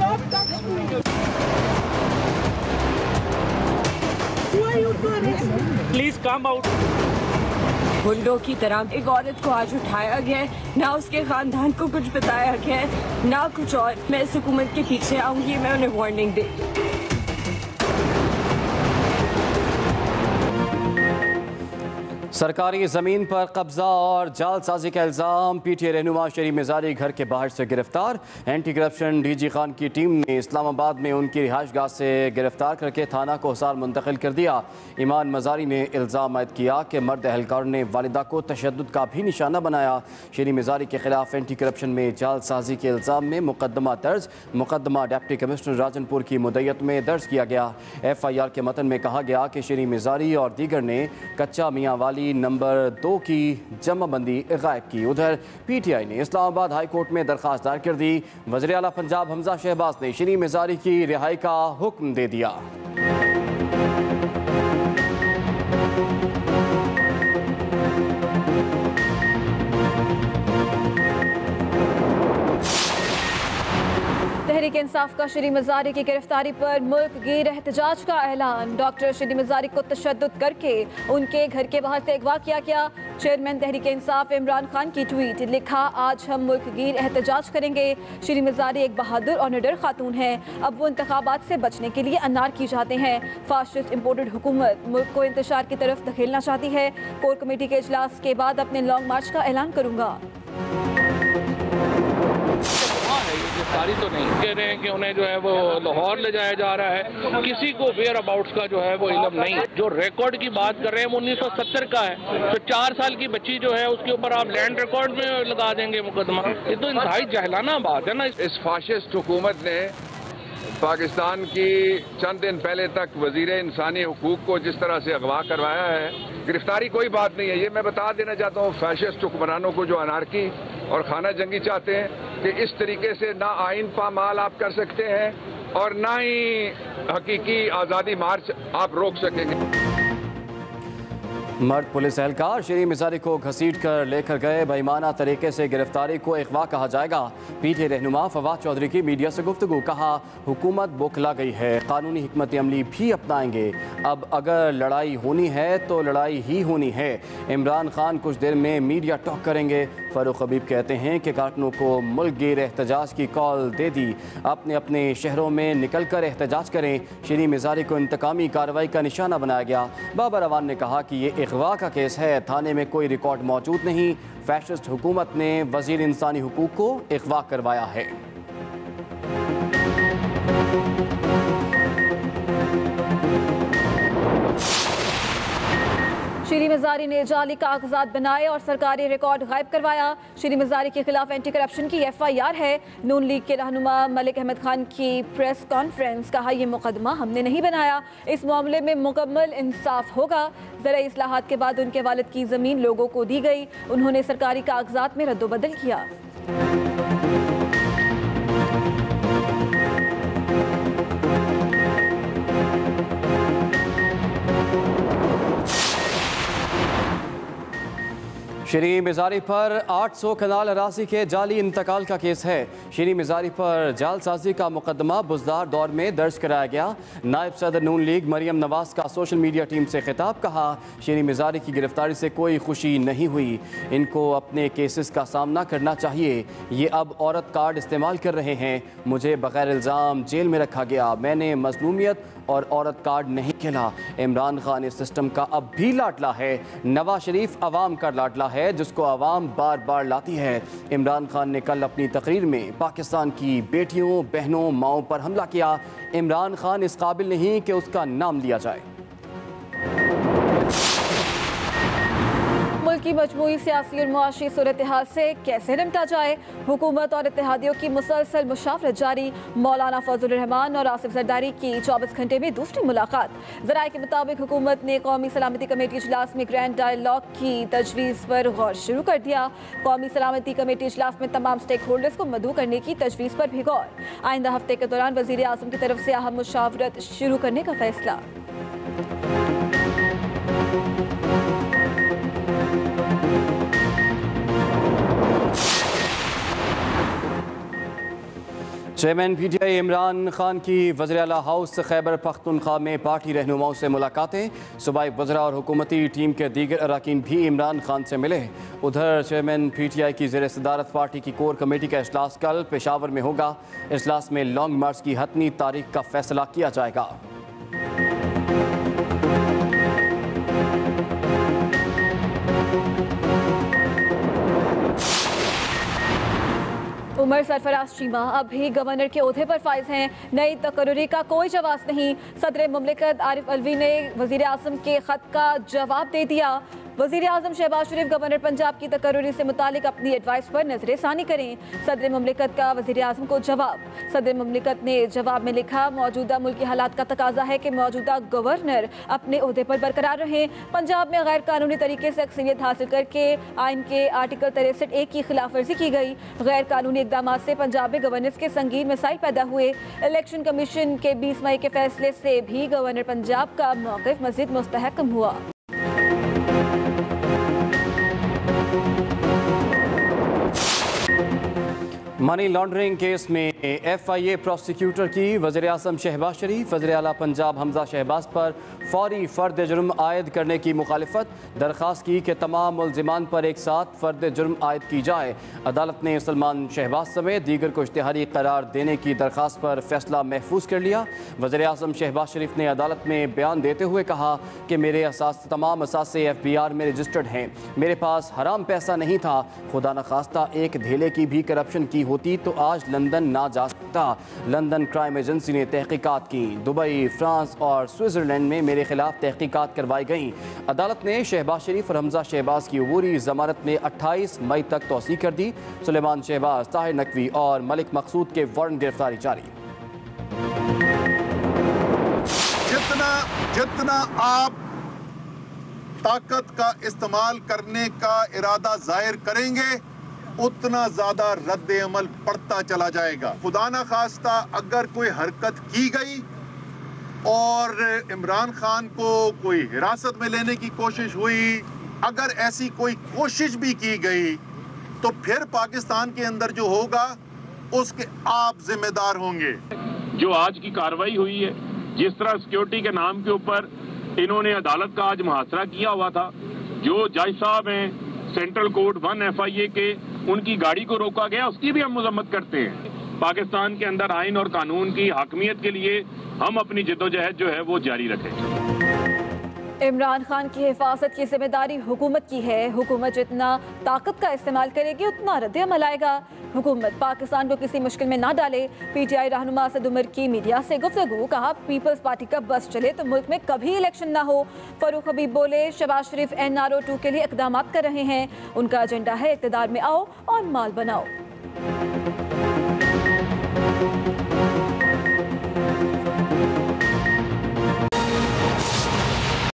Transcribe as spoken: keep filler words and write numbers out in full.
not touch me. Why you doing this? Please come out. गुंडों की तरह एक औरत को आज उठाया गया है, ना उसके खानदान को कुछ बताया गया है, ना कुछ और। मैं इस हुकूमत के पीछे आऊंगी, मैं उन्हें वार्निंग दे। सरकारी ज़मीन पर कब्जा और जालसाजी का इल्ज़ाम, पीटीआई रहनुमा शरीफ मिज़ारी घर के बाहर से गिरफ्तार। एंटी करप्शन डीजी खान की टीम ने इस्लामाबाद में उनकी रिहाइश गाह से गिरफ्तार करके थाना को हिसार मुंतकिल कर दिया। ईमान मज़ारी ने इल्ज़ाम आयद किया कि मर्द एहलकार ने वालिदा को तशद्दुद का भी निशाना बनाया। शरीफ मिज़ारी के खिलाफ एंटी करप्शन में जालसाजी के इल्ज़ाम में मुकदमा दर्ज। मुकदमा डिप्टी कमिश्नर राजनपुर की मुद्दत में दर्ज किया गया। एफ आई आर के मतन में कहा गया कि शरीफ मिज़ारी और दीगर ने कच्चा मियाँ वाली नंबर दो की जमाबंदी गायब की। उधर पीटीआई ने इस्लामाबाद हाई कोर्ट में दरखास्त दायर कर दी। वज़ीर आला पंजाब हमजा शहबाज ने शरीफ मिज़ारी की रिहाई का हुक्म दे दिया। तहरीक इंसाफ का शरीफ मिज़ारी की गिरफ्तारी पर मुल्क गिर एहतजाज का ऐलान। डॉक्टर शरीफ मिज़ारी को तशद्दुद करके उनके घर के बाहर से अगवा किया गया। चेयरमैन तहरीक इंसाफ इमरान खान की ट्वीट, लिखा आज हम मुल्क गिर एहतजाज करेंगे। शरीफ मिज़ारी एक बहादुर और निडर खातून है। अब वो इंतखाबात से बचने के लिए अनार की जाते हैं। फाशिस्ट इम्पोर्टेड हुकूमत मुल्क को इंतशार की तरफ धकेलना चाहती है। कोर कमेटी के इजलास के बाद अपने लॉन्ग मार्च का ऐलान करूँगा। गिरफ्तारी तो नहीं कह रहे हैं कि उन्हें जो है वो लाहौर ले जाया जा रहा है। किसी को वेयर अबाउट्स का जो है वो इल्म नहीं। जो रिकॉर्ड की बात कर रहे हैं वो उन्नीस सौ सत्तर का है, तो चार साल की बच्ची जो है उसके ऊपर आप लैंड रिकॉर्ड में लगा देंगे मुकदमा। ये तो इंतहाई जहलाना बात है ना। इस फाशिस्ट हुकूमत ने पाकिस्तान की चंद दिन पहले तक वजीर इंसानी हुकूक को जिस तरह से अगवा करवाया है, गिरफ्तारी कोई बात नहीं है। ये मैं बता देना चाहता हूँ फैशिस्ट हुक्मरानों को जो अनारकी और खाना जंगी चाहते हैं कि इस तरीके से ना आइन पामाल आप कर सकते हैं और ना ही हकीकी आज़ादी मार्च आप रोक सकेंगे। मर्द पुलिस एहलकार शरीफ मिज़ारी को घसीट कर लेकर गए। बेईमाना तरीके से गिरफ्तारी को अगवा कहा जाएगा। पीटीआई रहनुमा फवाद चौधरी की मीडिया से गुफ्तगू, कहा हुकूमत बौखला गई है, कानूनी हिकमत अमली भी अपनाएंगे। अब अगर लड़ाई होनी है तो लड़ाई ही होनी है। इमरान खान कुछ देर में मीडिया टॉक करेंगे। फ़ारूक हबीब कहते हैं कि कारकुनों को मुल्क गिर एहतजाज की कॉल दे दी, अपने अपने शहरों में निकल कर एहतजाज करें। शरीफ मिज़ारी को इंतकामी कार्रवाई का निशाना बनाया गया। बाबर अवान ने कहा कि ये अगवा का केस है, थाने में कोई रिकॉर्ड मौजूद नहीं। फैशिस्ट हुकूमत ने वजीर इंसानी हुकूक को अगवा करवाया है। शरीफ मिज़ारी ने जाली कागजात बनाए और सरकारी रिकॉर्ड गायब करवाया। शरीफ मिज़ारी के खिलाफ एंटी करप्शन की एफ आई आर है। नून लीग के रहनुमा मलिक अहमद खान की प्रेस कॉन्फ्रेंस, कहा यह मुकदमा हमने नहीं बनाया, इस मामले में मुकम्मल इंसाफ होगा। ज़राई इस्लाहात के बाद उनके वालिद की ज़मीन लोगों को दी गई, उन्होंने सरकारी कागजात में रद्दोबदल किया। शरीफ मिज़ारी पर आठ सौ कनाल अरासी के जाली इंतकाल का केस है। शरीफ मिज़ारी पर जालसाजी का मुकदमा बुज़दार दौर में दर्ज कराया गया। नायब सदर नून लीग मरियम नवाज का सोशल मीडिया टीम से खिताब, कहा शरीफ मिज़ारी की गिरफ्तारी से कोई खुशी नहीं हुई, इनको अपने केसेस का सामना करना चाहिए। ये अब औरत कार्ड इस्तेमाल कर रहे हैं, मुझे बगैर इल्ज़ाम जेल में रखा गया, मैंने मजलूमियत और औरत कार्ड नहीं खेला। इमरान खान इस सिस्टम का अब भी लाडला है। नवाज शरीफ अवाम का लाडला है जिसको अवाम बार बार लाती है। इमरान खान ने कल अपनी तकरीर में पाकिस्तान की बेटियों, बहनों, माओं पर हमला किया। इमरान खान इस काबिल नहीं कि उसका नाम लिया जाए। मुल्क की मजमूई सियासी और मुआशी सूरत हाल से कैसे निपटा जाए, हुकूमत और इत्तेहादियों की मुसलसल मुशावरत जारी। मौलाना फजल रहमान और आसिफ जरदारी की चौबीस घंटे में दूसरी मुलाकात। ज़राए के मुताबिक हुकूमत ने कौमी सलामती कमेटी इजलास में ग्रैंड डायलॉग की तजवीज़ पर गौर शुरू कर दिया। कौमी सलामती कमेटी इजलास में तमाम स्टेक होल्डर्स को मदऊ करने की तजवीज़ पर भी गौर। आइंदा हफ्ते के दौरान वज़ीर आज़म की तरफ से अहम मुशावरत शुरू करने का फैसला। Chairman P T I Imran Khan की वज़ीर आला हाउस खैबर पख्तूनख्वा में पार्टी रहनुमाओं से मुलाकातें। सूबाई वज़रा और हुकूमती टीम के दीगर अरकान भी इमरान खान से मिले। उधर चेयरमैन पी टी आई की ज़ेर सदारत पार्टी की कोर कमेटी का इजलास कल पेशावर में होगा। इजलास में लॉन्ग मार्च की हतमी तारीख का फैसला किया जाएगा। उमर सरफराज चीमा अब भी गवर्नर के ओहदे पर फाइज हैं। नई तकर्री का कोई जवाब नहीं। सदर मुमलिकत आरिफ अलवी ने वज़ीर आज़म के ख़त का जवाब दे दिया। वज़ीर आज़म शहबाज शरीफ गवर्नर पंजाब की तकर्री से मुतालिक अपनी एडवाइस पर नजर सानी करें। सदर मुमलिकत का वज़ीर आज़म को जवाब। सदर मुमलिकत ने जवाब में लिखा, मौजूदा मुल्की हालात का तकाजा है कि मौजूदा गवर्नर अपने ओहदे पर बरकरार रहें। पंजाब में गैर कानूनी तरीके से अक्सरियत हासिल करके आइन के आर्टिकल तिरसठ ए की खिलाफ वर्जी की गई। गैर कानूनी इकदाम से पंजाब में गवर्नेंस के संगीन मसाइल पैदा हुए। इलेक्शन कमीशन के बीस मई के फैसले से भी गवर्नर पंजाब का मौक़िफ़ मज़ीद मुस्तहकम हुआ। मनी लॉन्ड्रिंग केस में एफ आई ए प्रोसिक्यूटर की वज़ीर आज़म शहबाज शरीफ वज़ीर आला पंजाब हमजा शहबाज पर फौरी फ़र्द जुर्म आयद करने की मुखालिफत। दरख्वास्त की कि तमाम मुल्ज़िमान पर एक साथ फ़र्द जुर्म आयद की जाए। अदालत ने सलमान शहबाज समेत दीगर को इश्तिहारी करार देने की दरख्वास्त पर फैसला महफूज कर लिया। वज़ीर आज़म शहबाज शरीफ ने अदालत में बयान देते हुए कहा कि मेरे असास तमाम असासे एफ बी आर में रजिस्टर्ड हैं। मेरे पास हराम पैसा नहीं था। खुदा न खास्ता एक धेले की भी करप्शन की होती तो आज लंदन ना जा सकता। लंदन क्राइम एजेंसी ने तहकीकात की। दुबई, फ्रांस और स्विट्ज़रलैंड में मेरे खिलाफ तहकीकात करवाई गई। अदालत ने शहबाज शरीफ और हमजा शहबाज की अबूरी ज़मानत में अट्ठाईस मई तक तौसीह कर दी। सुलेमान शहबाज, ताहिर नकवी और मलिक मकसूद के वारंट गिरफ्तारी जारी। जितना जितना आप ताकत का इस्तेमाल करने का इरादा जाहिर करेंगे उतना ज्यादा रद्द अमल पड़ता चला जाएगा। खुदा ना खास्ता अगर कोई हरकत की गई और इमरान खान को कोई हिरासत में लेने की कोशिश हुई, अगर ऐसी कोई कोशिश भी की गई तो फिर पाकिस्तान के अंदर जो होगा उसके आप जिम्मेदार होंगे। जो आज की कार्रवाई हुई है, जिस तरह सिक्योरिटी के नाम के ऊपर इन्होंने अदालत का आज मुहासरा किया हुआ था, जो जज साहब हैं central court one F I A के, उनकी गाड़ी को रोका गया, उसकी भी हम मजम्मत करते हैं। पाकिस्तान के अंदर आइन और कानून की हाकमियत के लिए हम अपनी जद्दोजहद जो है वो जारी रखेंगे। इमरान खान की हिफाजत की जिम्मेदारी हुकूमत की है। हुकूमत जितना ताकत का इस्तेमाल करेगी उतना रद्द-ए-अमल आएगा। हुकूमत पाकिस्तान को किसी मुश्किल में ना डाले। पी टी आई रहनुमा असद उमर की मीडिया से गुफ्तगू। कहा, पीपल्स पार्टी का बस चले तो मुल्क में कभी इलेक्शन ना हो। फरूख हबीब बोले, Shahbaz Sharif N R O two के लिए इकदाम कर रहे हैं। उनका एजेंडा है इक़्तिदार में आओ और माल बनाओ।